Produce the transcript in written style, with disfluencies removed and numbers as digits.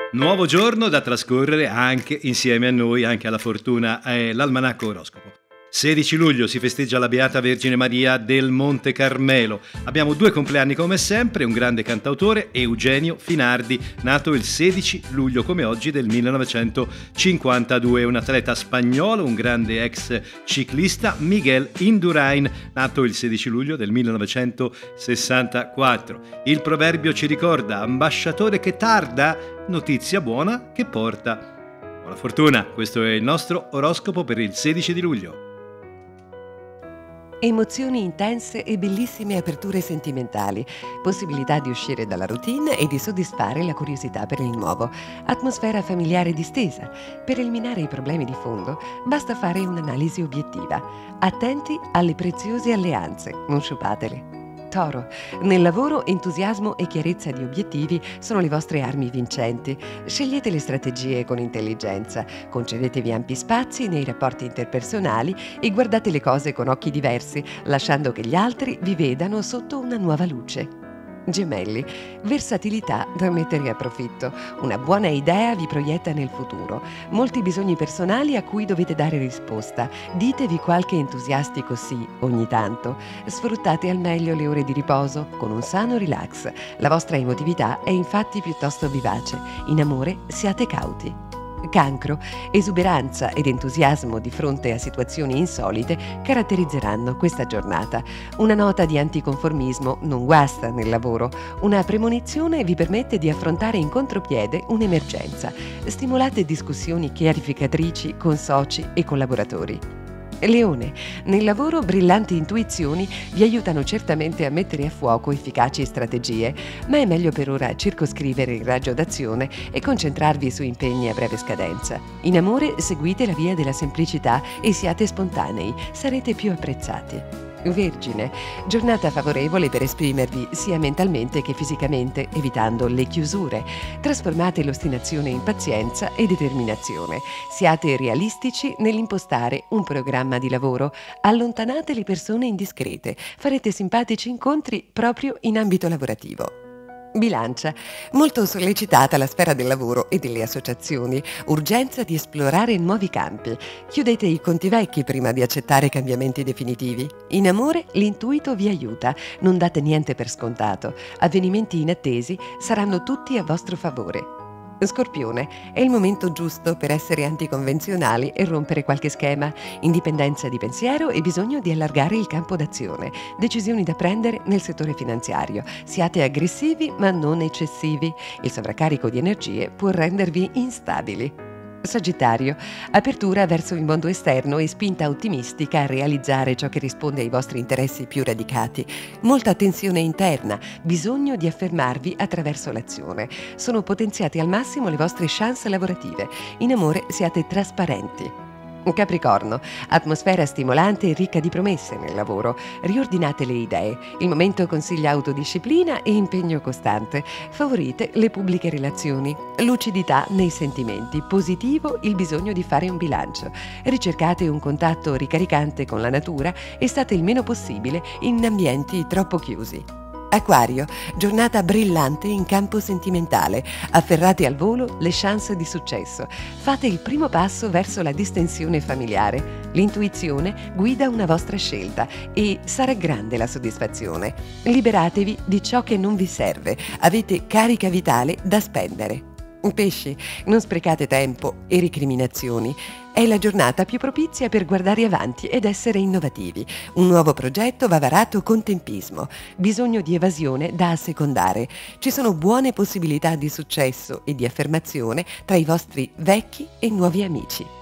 Nuovo giorno da trascorrere anche insieme a noi, anche alla fortuna, è l'Almanacco Oroscopo. 16 luglio si festeggia la Beata Vergine Maria del Monte Carmelo. Abbiamo due compleanni come sempre, un grande cantautore, Eugenio Finardi, nato il 16 luglio come oggi del 1952, un atleta spagnolo, un grande ex ciclista, Miguel Indurain, nato il 16 luglio del 1964. Il proverbio ci ricorda: ambasciatore che tarda, notizia buona che porta. Buona fortuna, questo è il nostro oroscopo per il 16 di luglio. Emozioni intense e bellissime aperture sentimentali, possibilità di uscire dalla routine e di soddisfare la curiosità per il nuovo, atmosfera familiare distesa. Per eliminare i problemi di fondo basta fare un'analisi obiettiva. Attenti alle preziose alleanze, non sciupatele. Toro, nel lavoro entusiasmo e chiarezza di obiettivi sono le vostre armi vincenti. Scegliete le strategie con intelligenza, concedetevi ampi spazi nei rapporti interpersonali e guardate le cose con occhi diversi, lasciando che gli altri vi vedano sotto una nuova luce. Gemelli, versatilità da mettere a profitto. Una buona idea vi proietta nel futuro. Molti bisogni personali a cui dovete dare risposta. Ditevi qualche entusiastico sì ogni tanto. Sfruttate al meglio le ore di riposo con un sano relax. La vostra emotività è infatti piuttosto vivace. In amore siate cauti. Cancro, esuberanza ed entusiasmo di fronte a situazioni insolite caratterizzeranno questa giornata. Una nota di anticonformismo non guasta nel lavoro. Una premonizione vi permette di affrontare in contropiede un'emergenza. Stimolate discussioni chiarificatrici con soci e collaboratori. Leone, nel lavoro brillanti intuizioni vi aiutano certamente a mettere a fuoco efficaci strategie, ma è meglio per ora circoscrivere il raggio d'azione e concentrarvi su impegni a breve scadenza. In amore seguite la via della semplicità e siate spontanei, sarete più apprezzati. Vergine, giornata favorevole per esprimervi sia mentalmente che fisicamente, evitando le chiusure. Trasformate l'ostinazione in pazienza e determinazione. Siate realistici nell'impostare un programma di lavoro. Allontanate le persone indiscrete. Farete simpatici incontri proprio in ambito lavorativo. Bilancia, molto sollecitata la sfera del lavoro e delle associazioni, urgenza di esplorare nuovi campi. Chiudete i conti vecchi prima di accettare cambiamenti definitivi. In amore l'intuito vi aiuta, non date niente per scontato. Avvenimenti inattesi saranno tutti a vostro favore. Scorpione, è il momento giusto per essere anticonvenzionali e rompere qualche schema. Indipendenza di pensiero e bisogno di allargare il campo d'azione. Decisioni da prendere nel settore finanziario. Siate aggressivi ma non eccessivi. Il sovraccarico di energie può rendervi instabili. Sagittario, apertura verso il mondo esterno e spinta ottimistica a realizzare ciò che risponde ai vostri interessi più radicati. Molta tensione interna, bisogno di affermarvi attraverso l'azione. Sono potenziate al massimo le vostre chance lavorative. In amore siate trasparenti. Capricorno, atmosfera stimolante e ricca di promesse nel lavoro. Riordinate le idee. Il momento consiglia autodisciplina e impegno costante. Favorite le pubbliche relazioni. Lucidità nei sentimenti. Positivo il bisogno di fare un bilancio. Ricercate un contatto ricaricante con la natura e state il meno possibile in ambienti troppo chiusi. Acquario, giornata brillante in campo sentimentale. Afferrate al volo le chance di successo. Fate il primo passo verso la distensione familiare. L'intuizione guida una vostra scelta e sarà grande la soddisfazione. Liberatevi di ciò che non vi serve. Avete carica vitale da spendere. Pesci, non sprecate tempo e recriminazioni. È la giornata più propizia per guardare avanti ed essere innovativi. Un nuovo progetto va varato con tempismo. Bisogno di evasione da assecondare. Ci sono buone possibilità di successo e di affermazione tra i vostri vecchi e nuovi amici.